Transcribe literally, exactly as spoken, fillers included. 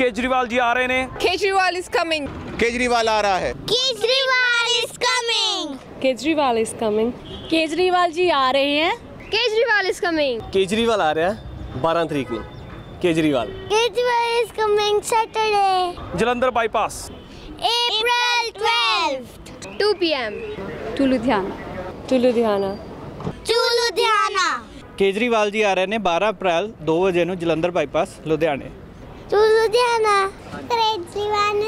केजरीवाल जी आ रहे ने। Kejriwal is coming. केजरीवाल आ रहा है। Kejriwal is coming. Kejriwal is coming. Kejriwal ji आ रहे हैं। Kejriwal is coming. केजरीवाल आ रहा है बारह तरीक ਨੂੰ Kejriwal Kejriwal is coming Saturday. Jalandhar bypass April twelfth two P M to Ludhiana. To Ludhiana. To Ludhiana. Kejriwal ji आ रहे ने बारह अप्रैल दो बजे ਨੂੰ ਜਲੰਧਰ ਬਾਈਪਾਸ ਲੁਧਿਆਣੇ। टू लुधियाना। केजरीवाल